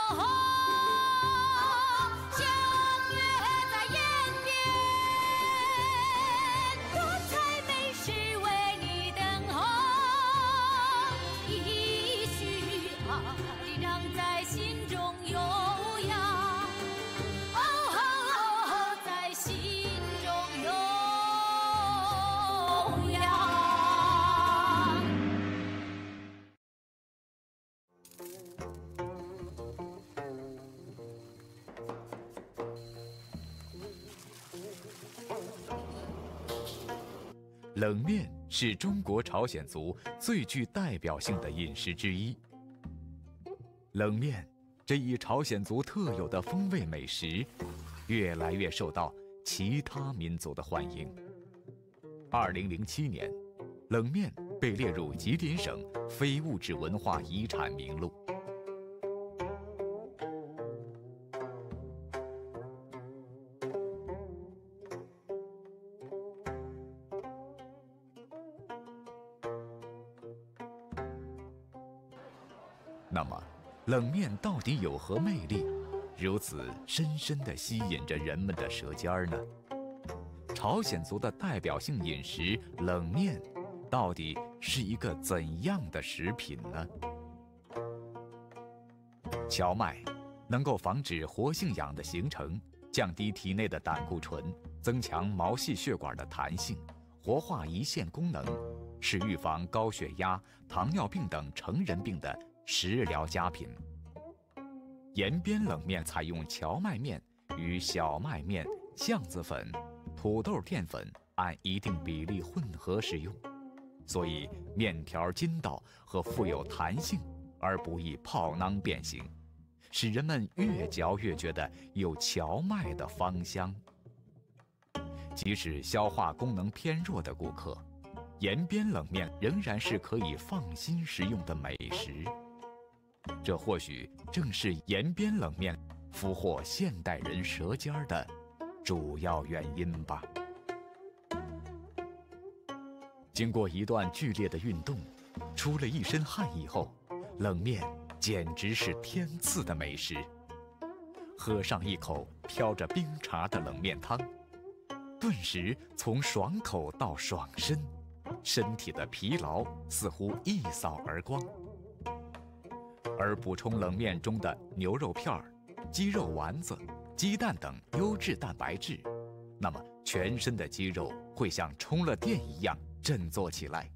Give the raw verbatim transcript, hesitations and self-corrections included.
冷面是中国朝鲜族最具代表性的饮食之一。冷面这一朝鲜族特有的风味美食，越来越受到其他民族的欢迎。二零零七年，冷面被列入吉林省非物质文化遗产名录。那么，冷面到底有何魅力，如此深深地吸引着人们的舌尖儿呢？朝鲜族的代表性饮食冷面，到底是一个怎样的食品呢？荞麦能够防止活性氧的形成，降低体内的胆固醇，增强毛细血管的弹性，活化胰腺功能，是预防高血压、糖尿病等成人病的食疗佳品。延边冷面采用荞麦面与小麦面、橡子粉、土豆淀粉按一定比例混合使用，所以面条筋道和富有弹性，而不易泡囊变形，使人们越嚼越觉得有荞麦的芳香。即使消化功能偏弱的顾客，延边冷面仍然是可以放心食用的美食。这或许正是延边冷面俘获现代人舌尖的主要原因吧。经过一段剧烈的运动，出了一身汗以后，冷面简直是天赐的美食。喝上一口飘着冰碴的冷面汤，顿时从爽口到爽身，身体的疲劳似乎一扫而光。而补充冷面中的牛肉片儿、鸡肉丸子、鸡蛋等优质蛋白质，那么全身的肌肉会像充了电一样振作起来，